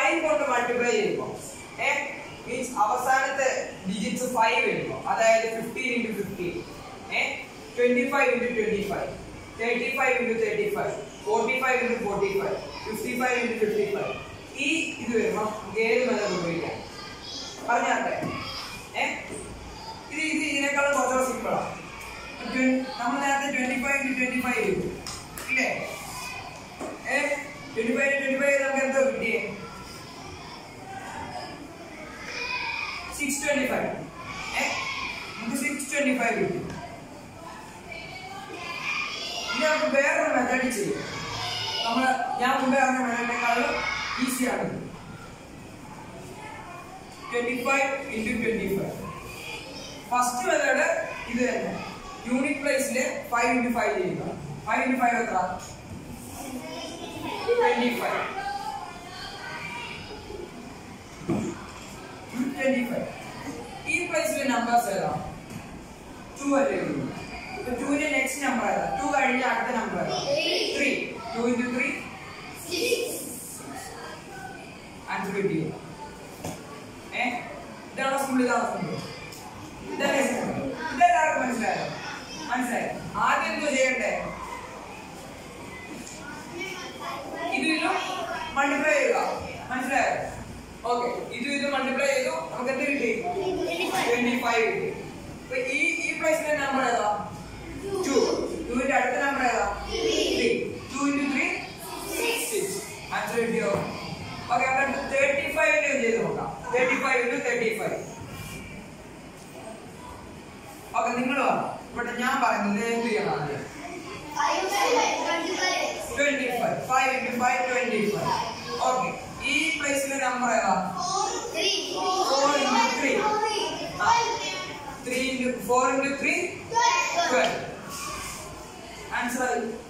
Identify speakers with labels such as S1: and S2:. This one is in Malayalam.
S1: 5 കൊണ്ട് മൾട്ടിപ്ലൈ ചെയ്യുമ്പോൾ means അവസാനത്തെ ഡിജിറ്റ്സ് 5 വരുമ്പോൾ അതായത് 15 into 15 25 into 25 35 into 35 45 into 45 55 into 55 ഈ ഇത് വരുമ്പോൾ ഏത് മെത്തേഡ് ഉപയോഗിക്കാം പറഞ്ഞാട്ടെ ഇത് ഇതിനേക്കാളും കുറച്ചുകൂടെ സിമ്പിളാണ് നമ്മൾ നേരത്തെ 25 into 25 ചെയ്തു ഇല്ലേ 25 into 25 നമുക്ക് എന്തോ കിട്ടിയേ 625 നമുക്ക് 625 കിട്ടി ഇനി നമുക്ക് വേറൊരു മെത്തേഡ് ചെയ്യും ഞാൻ മുമ്പേ പറഞ്ഞ മെത്തേഡിനേക്കാളും ഈസിയാണ് 25 into 25 ഫസ്റ്റ് മെത്തേഡ് ഇത് തന്നെ യൂണിറ്റ് പ്ലേസിൽ 5 into 5 ചെയ്യുക 5 into 5 എത്ര 25 ഈ പ്ലേസിലെ നമ്പേഴ്സ് ഏതാ 2 അല്ലേ ഉള്ളൂ 2 ന്റെ നെക്സ്റ്റ് നമ്പർ ഏതാ 2 കഴിഞ്ഞ അടുത്ത നമ്പർ ഏതാ 3 2 into 3 ആൻസർ കിട്ടിയോ ഇതാണ് സിമ്പിൾ ഇതെല്ലാവർക്കും മനസ്സിലായോ ആദ്യം എന്തോ ചെയ്യണ്ടേ ഇതിലും മൾട്ടിപ്ലൈ ചെയ്യുക മനസ്സിലായോ ഓക്കെ ഇത് മൾട്ടിപ്ലൈ ചെയ്തു നമുക്ക് എന്ത് കിട്ടി 25 കിട്ടി അപ്പൊ ഈ പ്ലേസിലെ നമ്പർ ഏതാ 2 ന്റെ അടുത്ത നമ്പർ ഏതാ 3 2 into 3 6 ആൻസർ കിട്ടിയോ ഓക്കെ അപ്പൊ 35 ചെയ്ത് നോക്കാം 35 into 35 ഓക്കെ നിങ്ങൾ ഇവിടെ ഞാൻ പറയുന്നത് എന്ത് ചെയ്യണം 25 5 into 5 25 ഓക്കെ ഈ പ്ലേസിലെ നമ്പർ ഏതാ 4 into 3 3 into 4 into 3 12 ആൻസർ